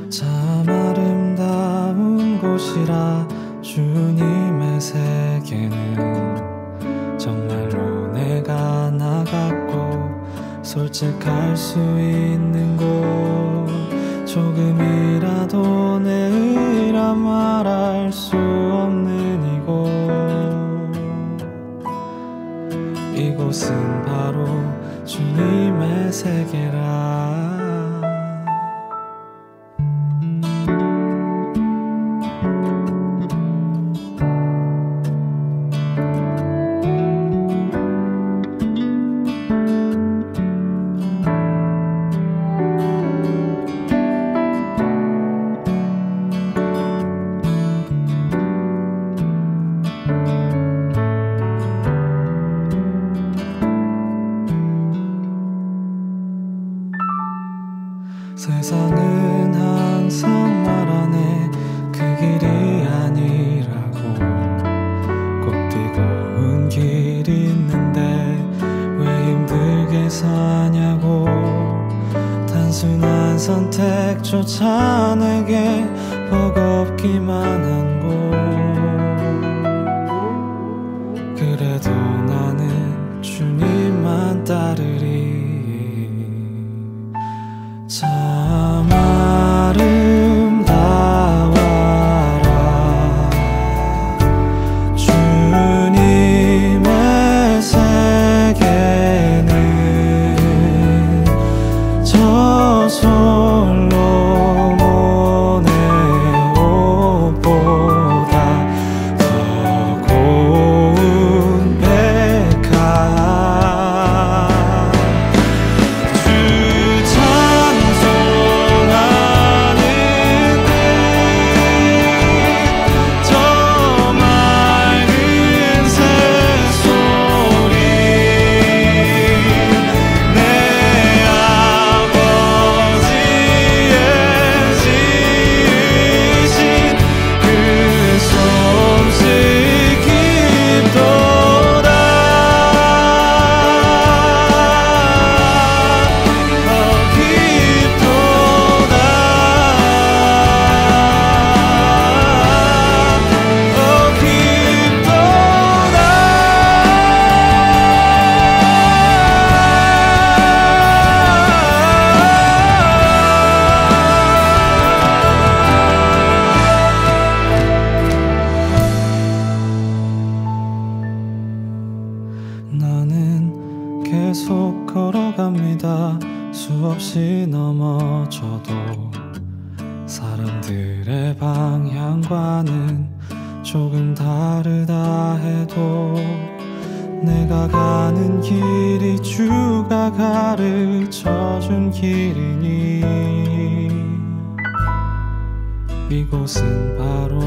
참 아름다운 곳이라 주님의 세계는 정말로 내가 나갔고 솔직할 수 있는 곳 조금이라도 내 의라 말할 수 없는 이곳은 바로 주님의 세계라. 세상은 항상 말하네 그 길이 아니라고. 꼭 뛰고운 길이 있는데 왜 힘들게 사냐고. 단순한 선택조차 내게 버겁기만 한 곳. 그래도 나는 주님만 따르리. 참 아름다워라 주님의 세계는 저 솔로몬의 옷보다 더 고운 백화. 나는 계속 걸어갑니다. 수없이 넘어져도 사람들의 방향과는 조금 다르다 해도 내가 가는 길이 주가 가르쳐준 길이니 이곳은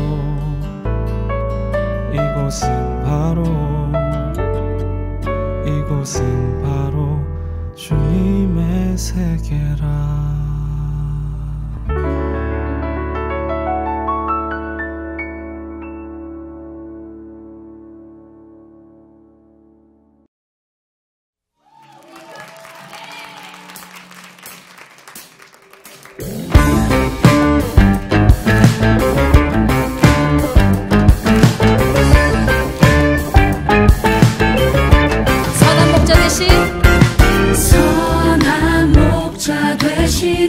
바로 주님의 세계라. 선한 목자 되신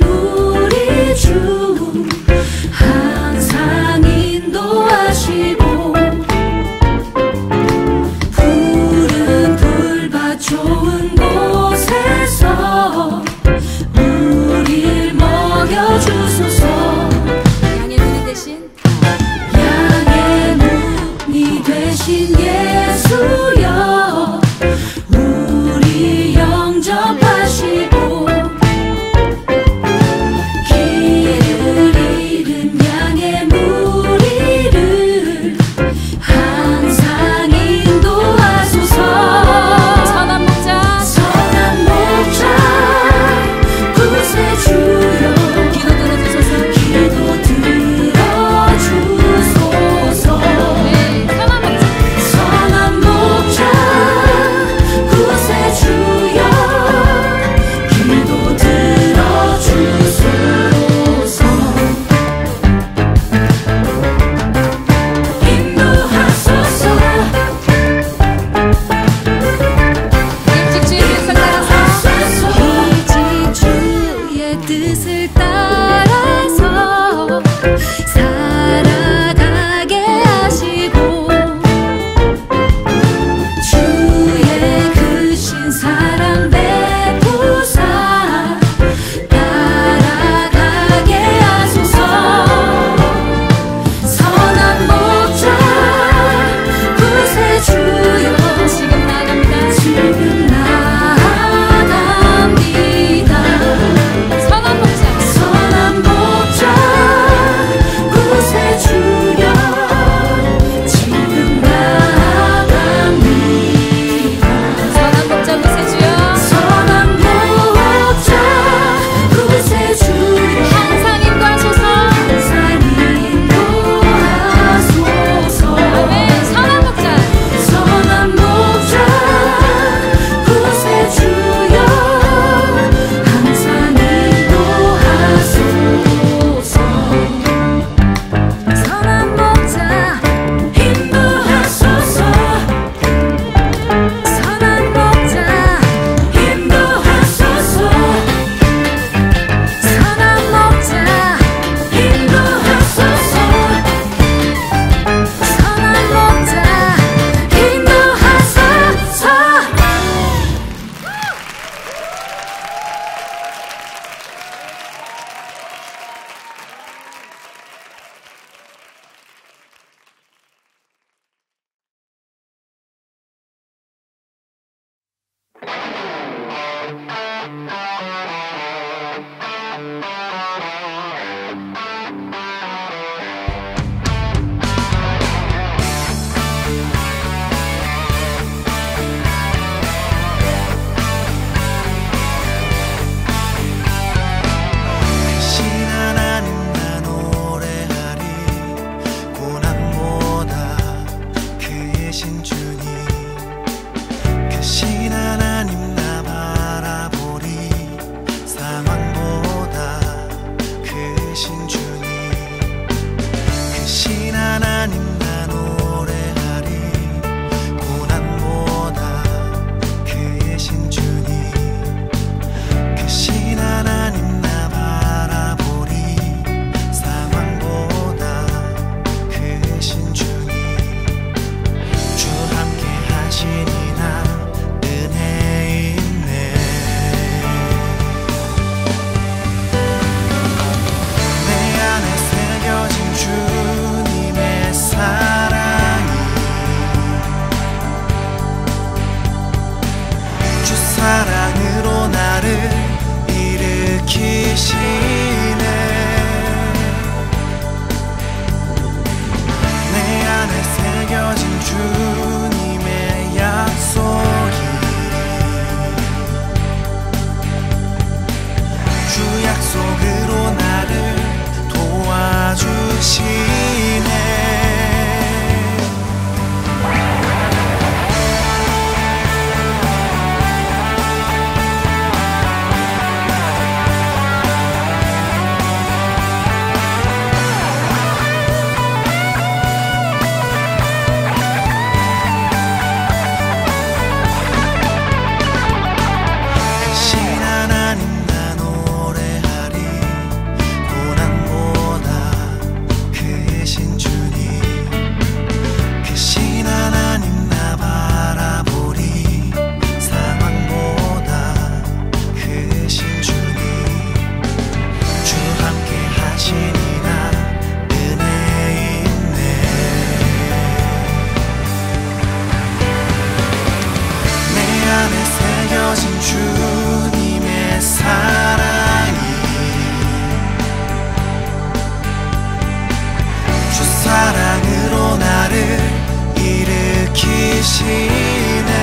일으키시네.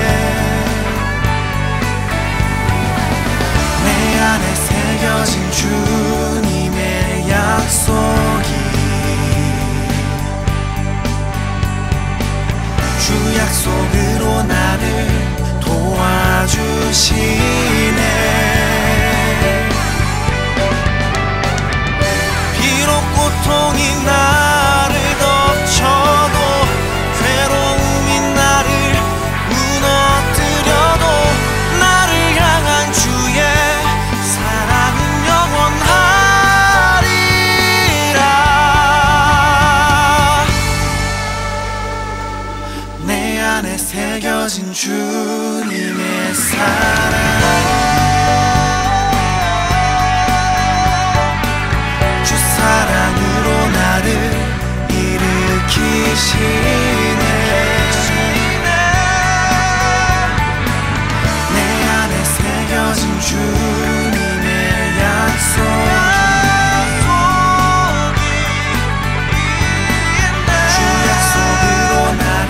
내 안에 새겨진 주님의 약속이 주 약속으로 나를 도와주시네. 비록 고통이 나를 덮쳐도 괴로움이 나를 무너뜨려도 나를 향한 주의 사랑은 영원하리라. 내 안에 새겨진 주님의 사랑, 주 사랑으로 나를 일으키시네. 내 안에 새겨진 주님의 약속이 주 약속으로 나를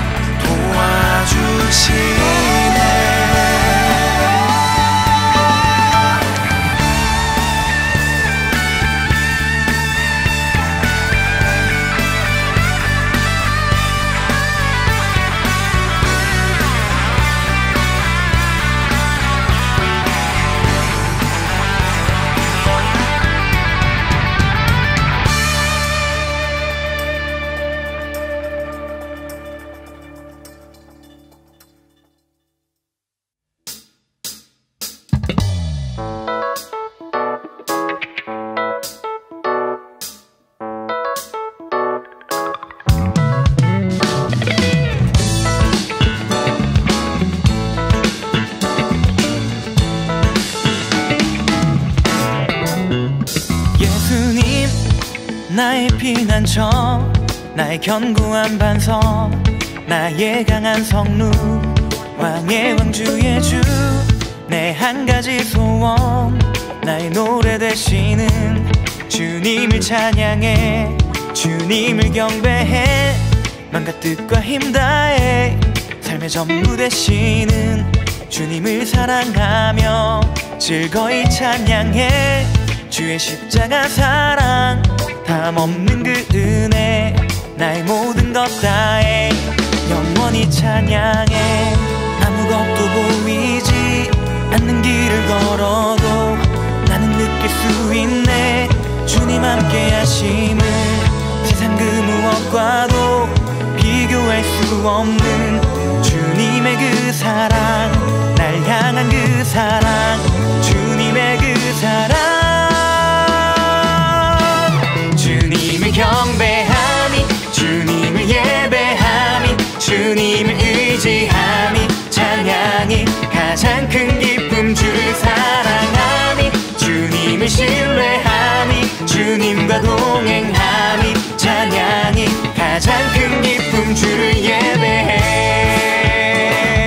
도와주시네. 예수님 나의 피난처, 나의 견고한 반석, 나의 강한 성루, 왕의 왕주의 주, 내 한 가지 소원, 나의 노래 되시는 주님을 찬양해, 주님을 경배해, 맘과 뜻과 힘 다해 삶의 전부 되시는 주님을 사랑하며 즐거이 찬양해. 주의 십자가 사랑 담없는 그 은혜 나의 모든 것 다해 영원히 찬양해. 아무것도 보이지 않는 길을 걸어도 나는 느낄 수 있네 주님 함께 하심을. 세상 그 무엇과도 비교할 수 없는 주님의 그 사랑, 날 향한 그 사랑, 주님의 그 사랑. 주님을 경배하니, 주님을 예배하니, 주님을 의지하니, 찬양이 가장 큰 기쁨. 주를 사랑하니, 주님을 신뢰하니, 주님과 동행하니, 찬양이 가장 큰 기쁨. 주를 예배해.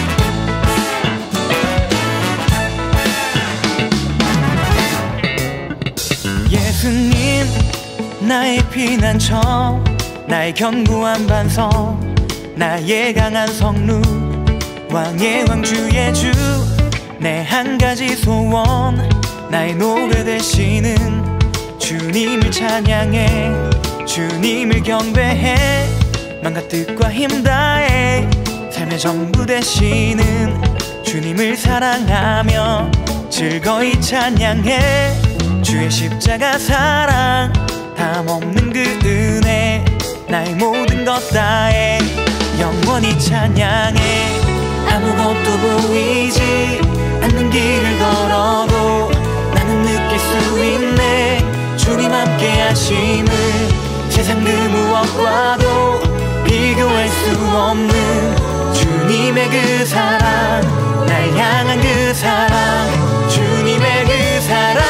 예수님 나의 피난처, 나의 견고한 반석, 나의 강한 성루, 왕의 왕주의 주, 내 한 가지 소원, 나의 노래 되시는 주님을 찬양해, 주님을 경배해, 맘과 뜻과 힘 다해 삶의 전부 되시는 주님을 사랑하며 즐거이 찬양해. 주의 십자가 사랑 담없는 그 은혜 나의 모든 것 다해 영원히 찬양해. 아무것도 보이지 않는 길을 걸어도 나는 느낄 수 있네 주님 함께 하심을. 세상 그 무엇과도 비교할 수 없는 주님의 그 사랑, 날 향한 그 사랑, 주님의 그 사랑.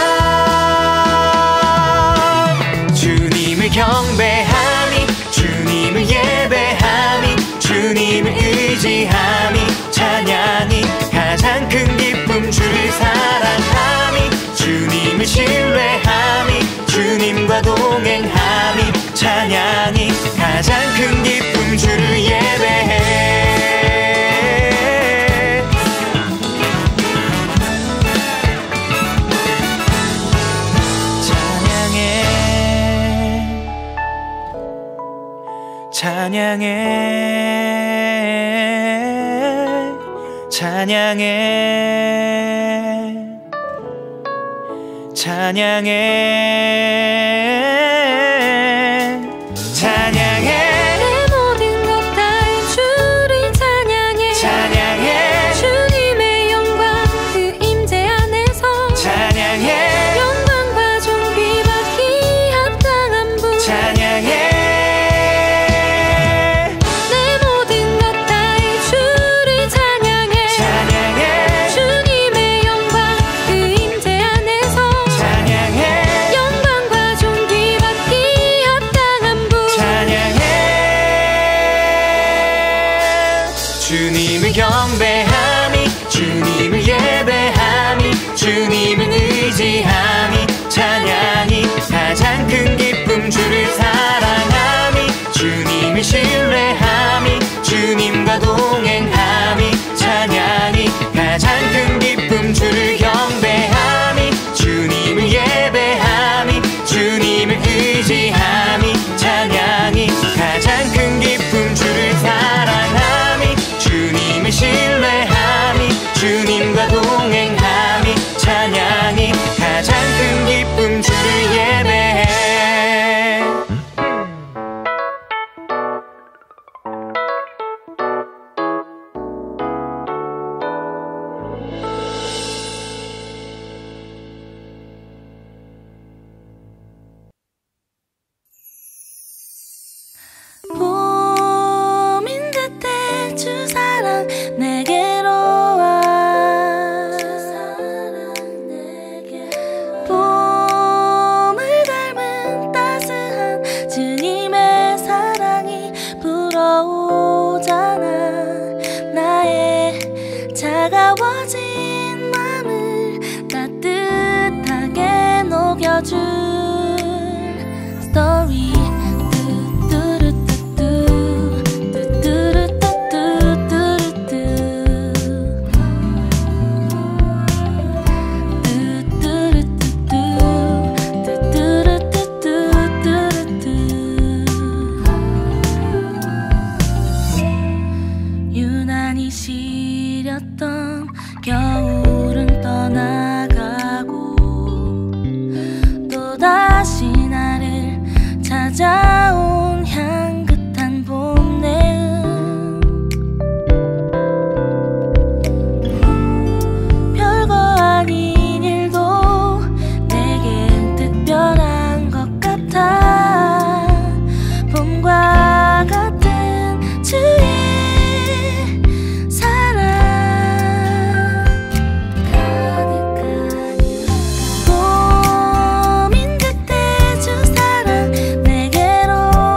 주님을 경배하니, 주님을 예배하니, 주님을 의지하니, 찬양이 가장 큰 기쁨. 주를 사랑하니, 주님을 신뢰하니, 주님과 동행하니, 찬양이 가장 큰 기쁨. 주를 예배해. 찬양해 찬양해 찬양해 찬양해 내 모든 것 다해 주를 찬양해 찬양해 주님의 영광 그 임재 안에서 찬양해 영광과 존귀 받기 합당한 분 찬양해 내 모든 것 다해 주를 찬양해 찬양해 주님의 영광 그 임재 안에서 찬양해 영광과 존귀 받기 합당한 분 찬양해 주님을 경배하니 주님을 예배하니 주님을 의지하니 찬양이 가장 큰 기쁨 주를 사랑하니 주님을 신뢰하니 주님과 동행하니 찬양이 가장 큰 기쁨 주를 경배하니 주님을 예배하니 주님을 의지하니 찬양이 가장 큰 기쁨 주를 사랑하니 주님을 신뢰하니 주님과 동행하니 찬양이 가장 큰 기쁨 주를 예배해 봄인 듯해 주 사랑 내게로 와 봄을 닮은 따스한 주님의 사랑이 불어오잖아 나의 차가워진 맘을 따뜻하게 녹여줄 스토리 유난히 시렸던 겨울은 떠나가고 또다시 나를 찾아온 향긋한 봄 내음 별거 아닌 일도 내겐 특별한 것 같아 봄과 같은 주의 사랑 가득하니 봄인 듯해 주 사랑 내게로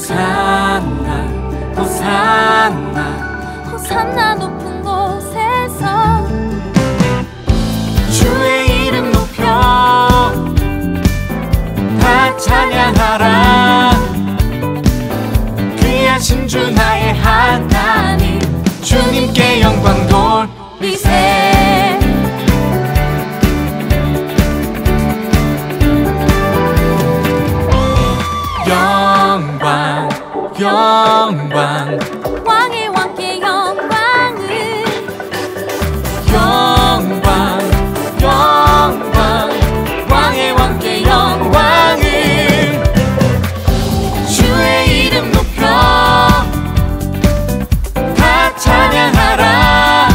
호산나 호산나 호산나 높은 곳에서 주의 이름 높여 다 찬양하라. 귀하신 주 나의 하나님 주님께 영광 돌리세. 영광 영광 왕의 왕께 영광을 영광 영광 왕의 왕께 영광을 주의 이름 높여 다 찬양하라.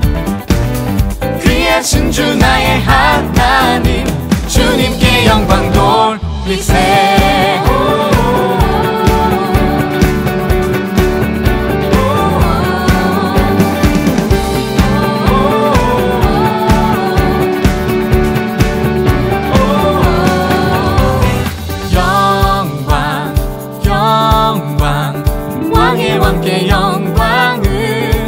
귀하신 주 나의 하나님 주님께 영광 돌리세. 왕께 영광을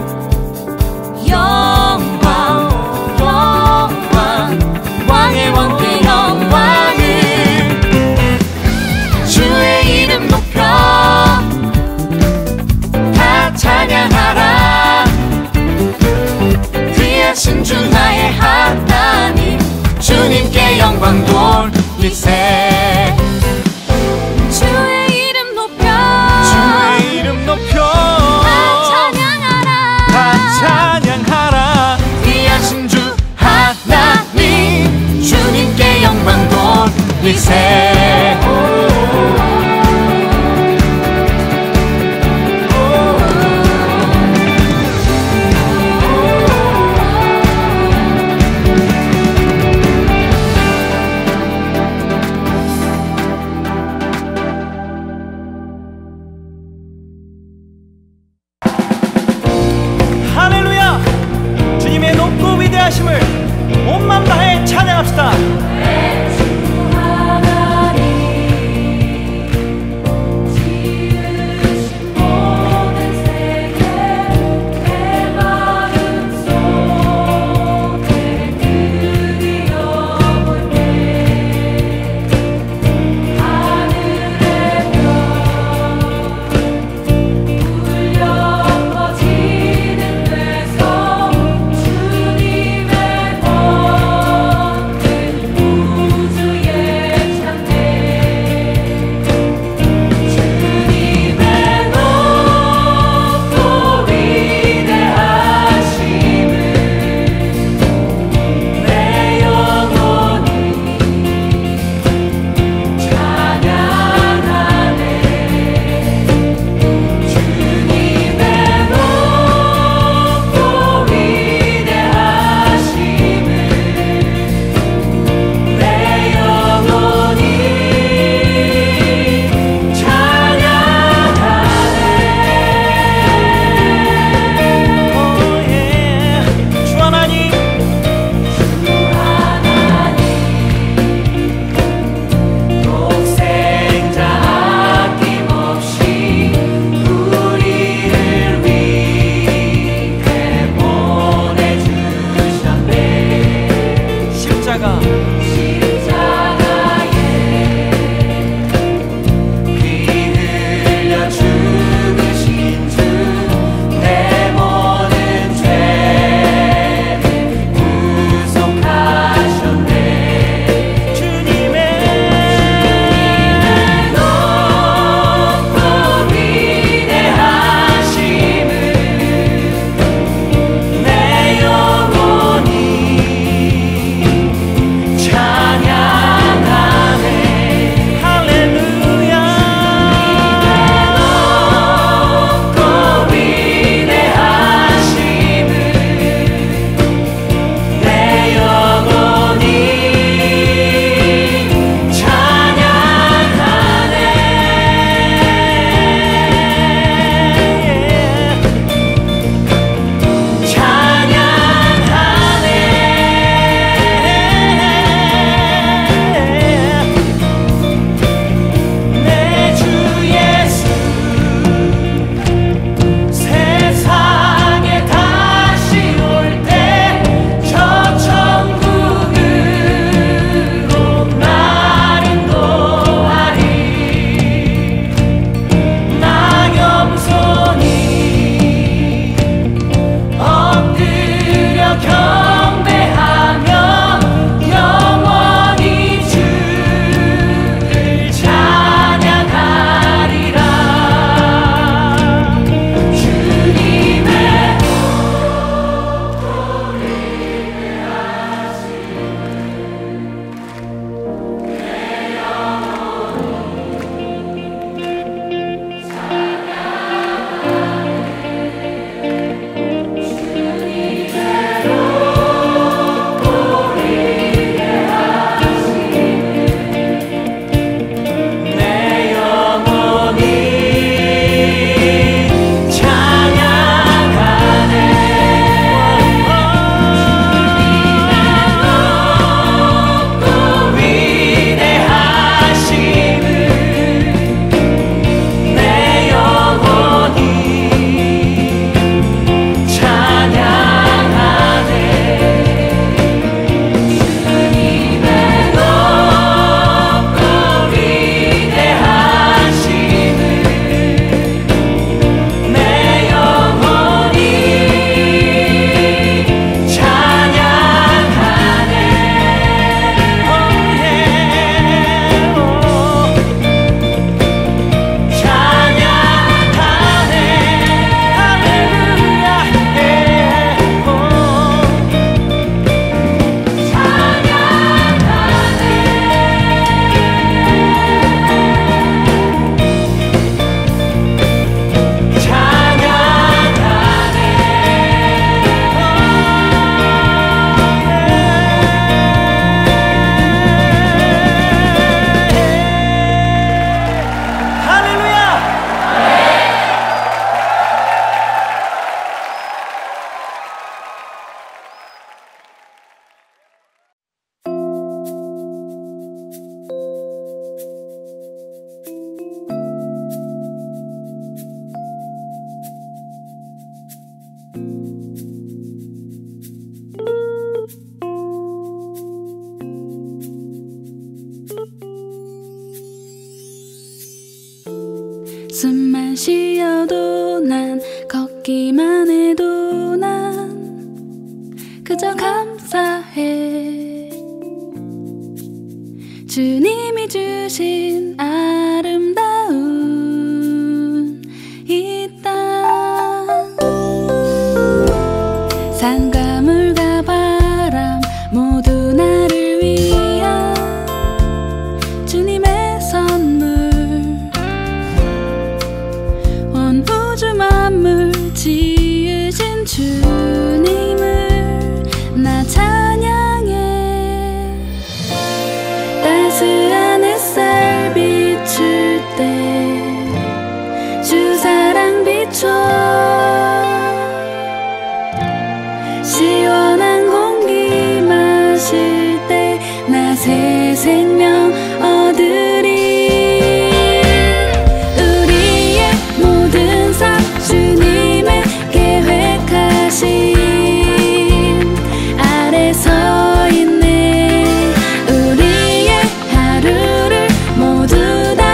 영광 영광 왕의 왕께 영광을 주의 이름 높여 다 찬양하라. 귀하신 주 나의 하나님 주님께 영광 돌리세. 주의 이름 높여 주의 이름 높여 찬양하라. 귀하신 주 하나님 주님께 영광 돌리세. 하심을 온 맘 다해 찬양합시다. 숨만 쉬어도 난 걷기만 해도 난 그저 감사해. 주님이 주신 아름다운 이 땅, 산과 물과 바람 모두 나를 위한 주님의 선물. 온 우주 만물 지으신 주님을 나 찬양해. 따스한 햇살 비출 때 주 사랑 비춰. 시원한 공기 마실 때 나 새 생명 얻으리. 우리의 모든 삶 주님의 계획하신 아래 서 있네. 우리의 하루를 모두 다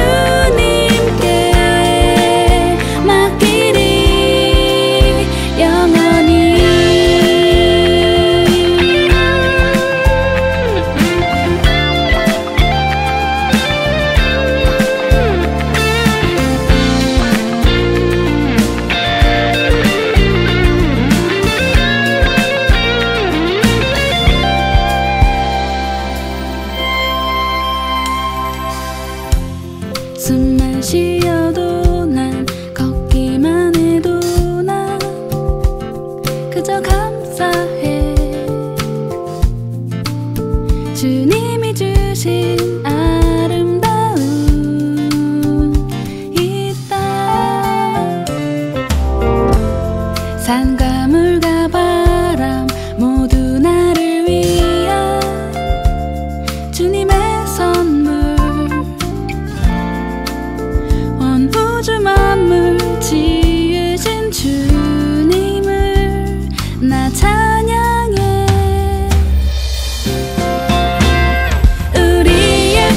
주님께 맡기리. 영원히. 숨만 쉬어도 난 걷기만 해도 난 그저 감사해. 주님이 주신 아름다운 이 땅, 산과 물과 바람 모두 나를 위한 주님의 선물. 온 우주 만물 지으신 주님을 나 찬양해. 우리의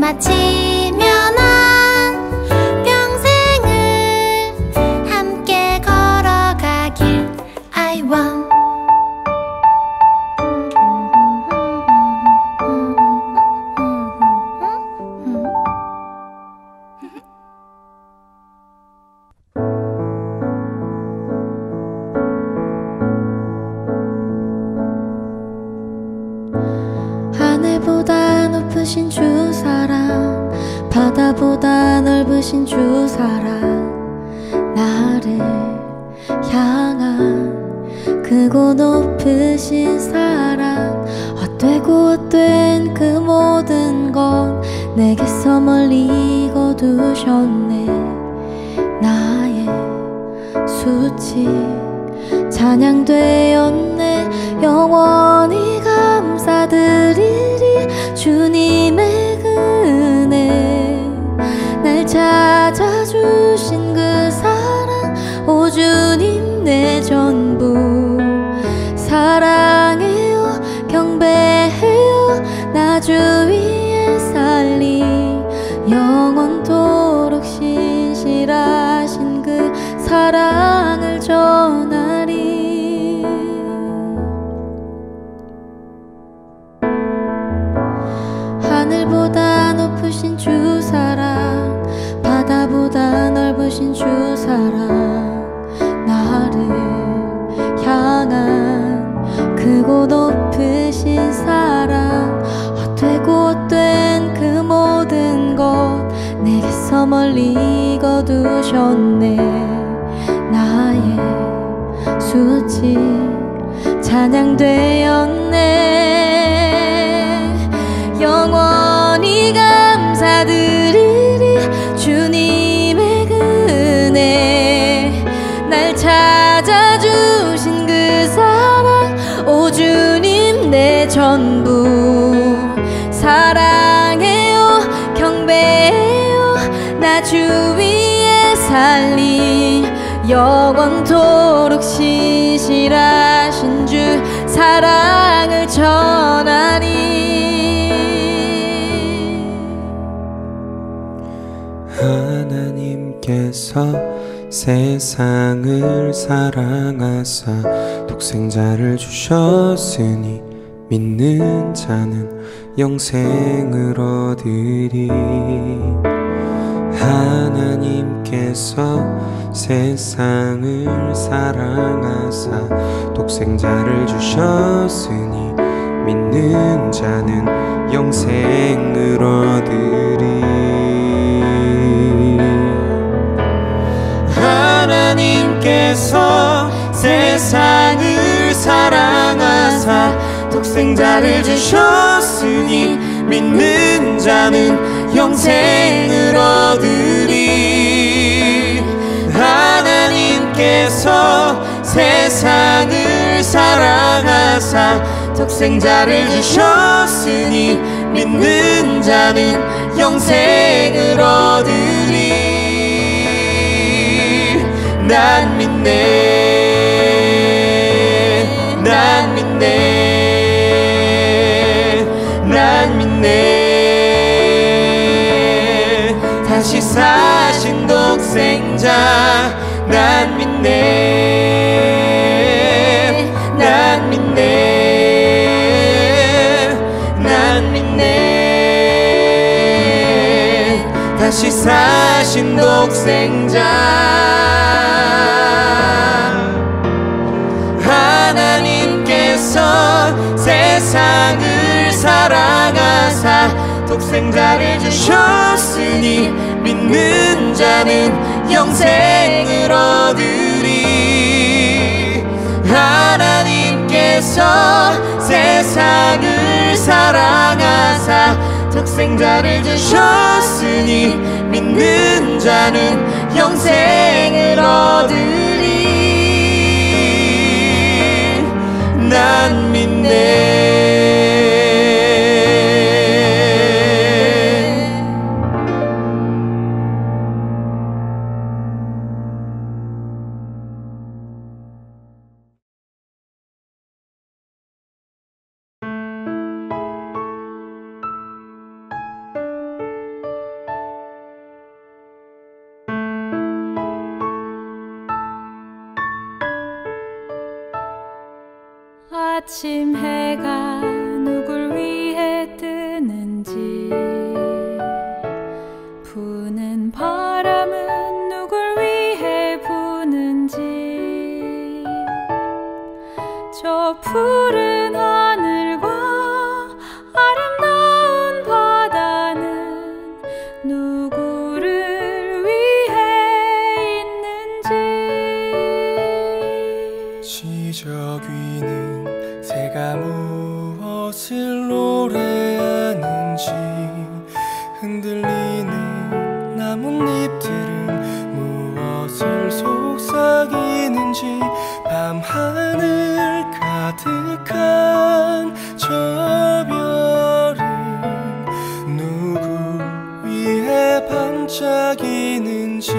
마치면 한 평생을 함께 걸어가길 I want. 하늘보다 높으신 주 사랑, 바다보다 넓으신 주 사랑, 나를 향한 크고 높으신 사랑, 헛되고 헛된 그 모든 건 내게서 멀리 거두셨네. 나의 수치 찬양되었네. 영원히 감사드리리 주님의 은혜. 날 찾아주신 그 사랑, 오 주님 내 전부. 사랑해요 경배해요 나 주 위에 살리. 영원토록 신실하신 그 사랑을 전하리. 하늘보다 높으신 주 사랑, 바다보다 넓으신 주 사랑, 나를 향한 크고 높으신 사랑, 헛되고 헛된 그 모든 것 내게서 멀리 거두셨네. 나의 수치 찬양되었네. 영원히 감사드리리 주님의 은혜. 날 찾아주신 그 사랑, 오 주님 내 전부. 사랑해요 경배해요 나 주 위에 살리. 영원토록 신실하신 주 사랑을 전하리. 하나님께서 세상을 사랑하사 독생자를 주셨으니 믿는 자는 영생을 얻으리. 하나님께서 세상을 사랑하사 독생자를 주셨으니 믿는 자는 영생을 얻으리. 하나님께서 세상을 사랑하사 독생자를 주셨으니 믿는 자는 영생을 얻으리. 하나님께서 세상을 사랑하사 독생자를 주셨으니 믿는 자는 영생을 얻으리. 난 믿네 난 믿네 난 믿네 다시 사신 독생자. 난 믿네 난 믿네 난 믿네 다시 사신 독생자. 하나님께서 세상을 사랑하사 독생자를 주셨으니 믿는 자는 영생을 얻으리. 하나님께서 세상을 사랑하사 독생자를 주셨으니 믿는 자는 영생을 얻으리. 난 믿네 아침 해가 누굴 위해 뜨는지, 부는 바람은 누굴 위해 부는지, 저 푸른 하늘과 아름다운 바다는 누구를 위해 있는지. 지적 위는 새가 무엇을 노래하는지, 흔들리는 나뭇잎들은 무엇을 속삭이는지, 밤하늘 가득한 저 별은 누구 위해 반짝이는지,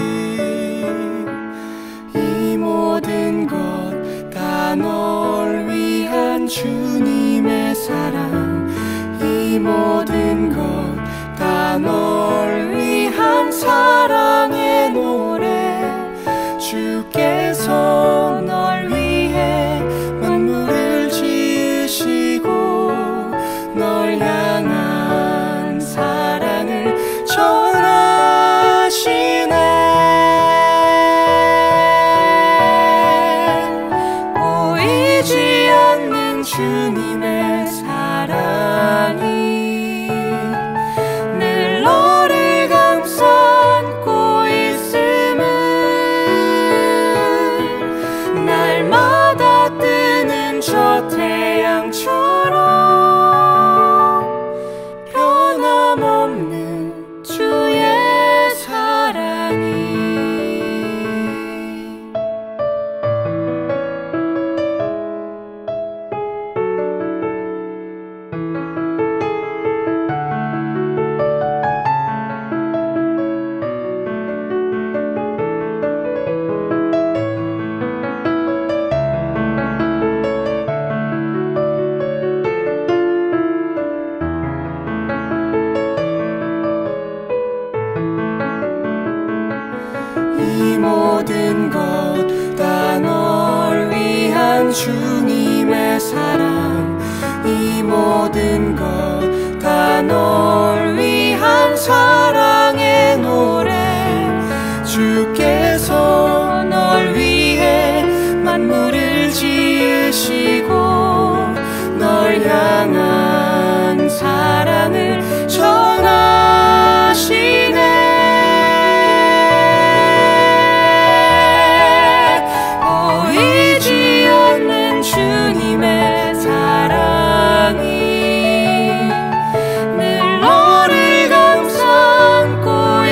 이 모든 것 다 널 위한 주님의 사랑, 이 모든 것 다 널 위한 사랑의 노래, 주께서 널 위해 만물을 지으시고 널 향한 사랑을 전하시네. 보이지 않는 주님의 사랑이 늘 너를 감싸고 있음을, 날마다 뜨는 저 태양처럼 변함없는 주의 사랑이. 이 모든 것 다 널 위한 주님의 사랑, 이 모든 것 다 널 위한 사랑의 노래, 주께서 널 위해 만물을 지으시고 널 향한 사랑을 전하시네. 주님의 사랑이 늘 너를 감싸고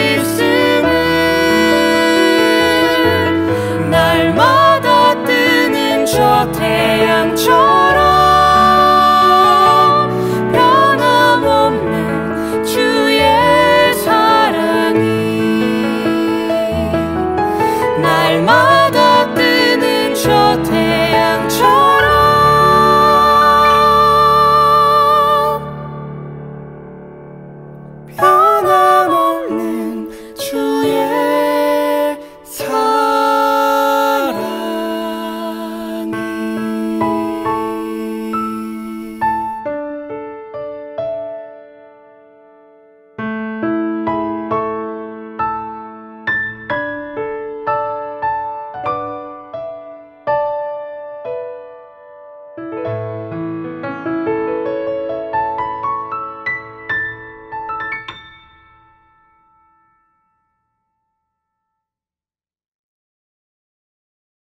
있음을, 날마다 뜨는 저 태양처럼